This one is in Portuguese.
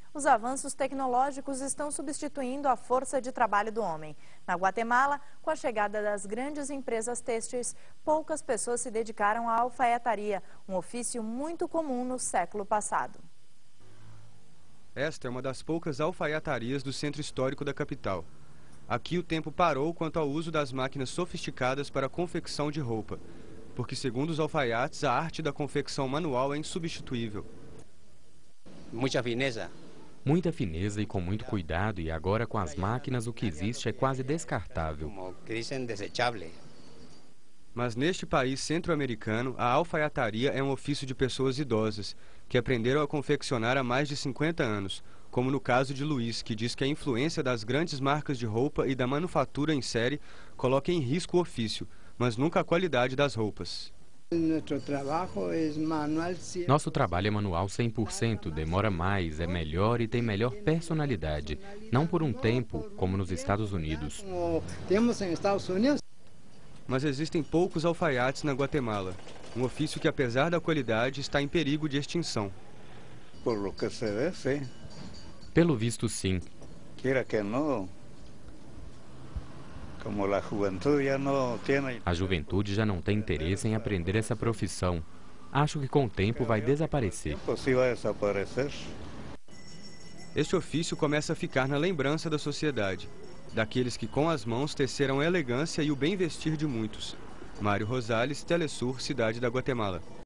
Os avanços tecnológicos estão substituindo a força de trabalho do homem. Na Guatemala, com a chegada das grandes empresas têxteis, poucas pessoas se dedicaram à alfaiataria, um ofício muito comum no século passado. Esta é uma das poucas alfaiatarias do centro histórico da capital. Aqui o tempo parou quanto ao uso das máquinas sofisticadas para a confecção de roupa, porque, segundo os alfaiates, a arte da confecção manual é insubstituível. Muita fineza e com muito cuidado, e agora com as máquinas o que existe é quase descartável. Mas neste país centro-americano, a alfaiataria é um ofício de pessoas idosas, que aprenderam a confeccionar há mais de 50 anos, como no caso de Luiz, que diz que a influência das grandes marcas de roupa e da manufatura em série coloca em risco o ofício, mas nunca a qualidade das roupas. Nosso trabalho é manual 100%, demora mais, é melhor e tem melhor personalidade. Não por um tempo, como nos Estados Unidos. Mas existem poucos alfaiates na Guatemala, um ofício que, apesar da qualidade, está em perigo de extinção. Pelo visto, sim. A juventude já não tem interesse em aprender essa profissão. Acho que com o tempo vai desaparecer. Este ofício começa a ficar na lembrança da sociedade, daqueles que com as mãos teceram a elegância e o bem vestir de muitos. Mário Rosales, Telesur, Cidade da Guatemala.